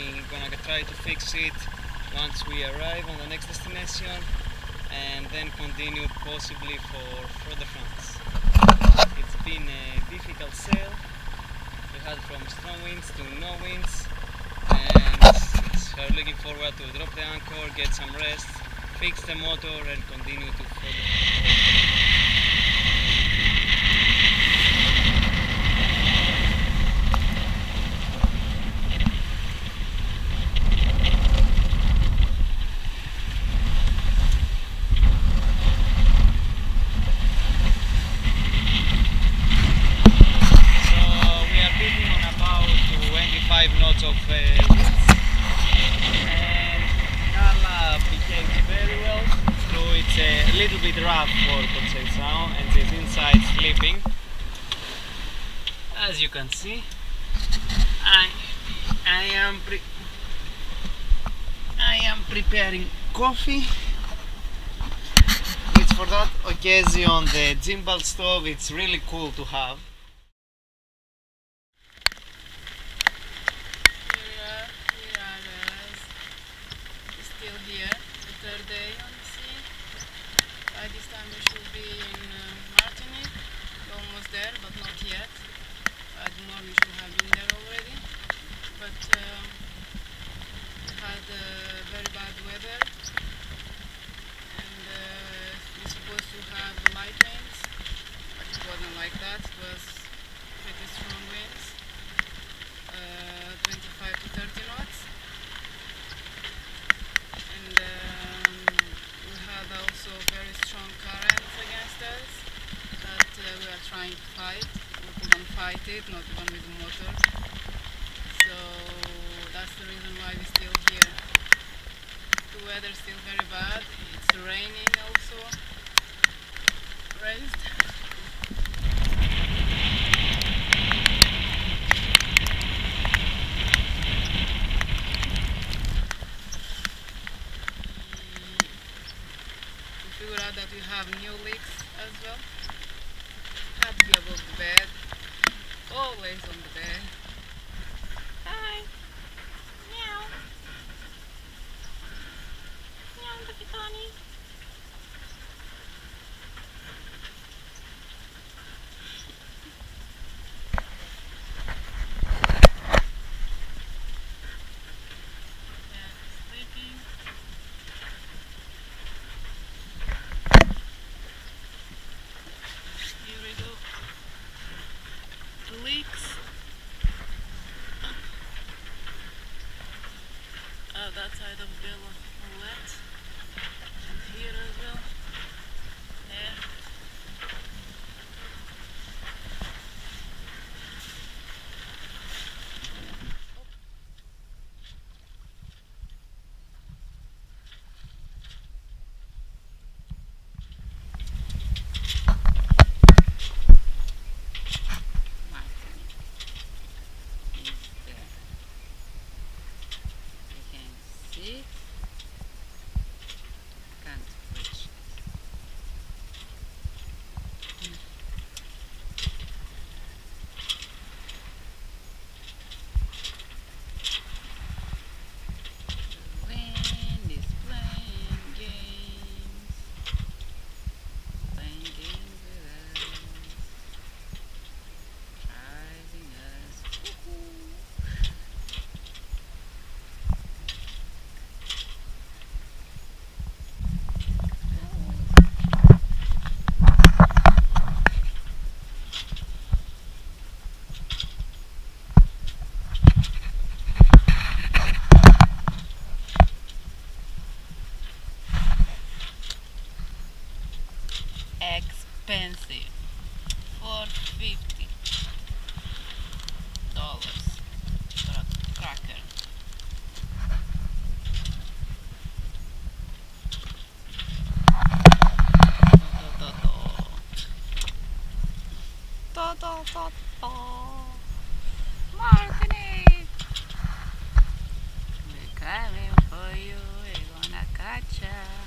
We're gonna try to fix it once we arrive on the next destination, and then continue possibly for further France. It's been a difficult sail. We had from strong winds to no winds, and we're looking forward to drop the anchor, get some rest, fix the motor, and continue to further. Knots of winds, and Carla behaves very well, though it's a little bit rough for Conceição, and she's inside sleeping. As you can see, I am preparing coffee. It's for that occasion the gimbal stove. It's really cool to have. By this time we should be in Martinique, almost there, but not yet. At the moment we should have been there already. But we had very bad weather, and we're supposed to have light winds, but it wasn't like that. It was pretty strong winds, 25 to 30 knots. And we had also very strong currents against us that we are trying to fight. We couldn't fight it, not even with the motor. So that's the reason why we're still here. The weather is still very bad. It's raining also. Raised. Figure out that we have new leaks as well. Happy above the bed, always on the bed. Hi! Meow! Meow, look at Tony! Leaks. That side of the wet, and here as well. There. See? Can't reach. The wind is playing games with us, driving us. Woohoo. Expensive. $4.50 for a cracker. Martinique! We're coming for you, we're gonna catch ya.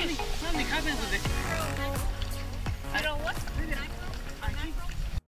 Something happened with the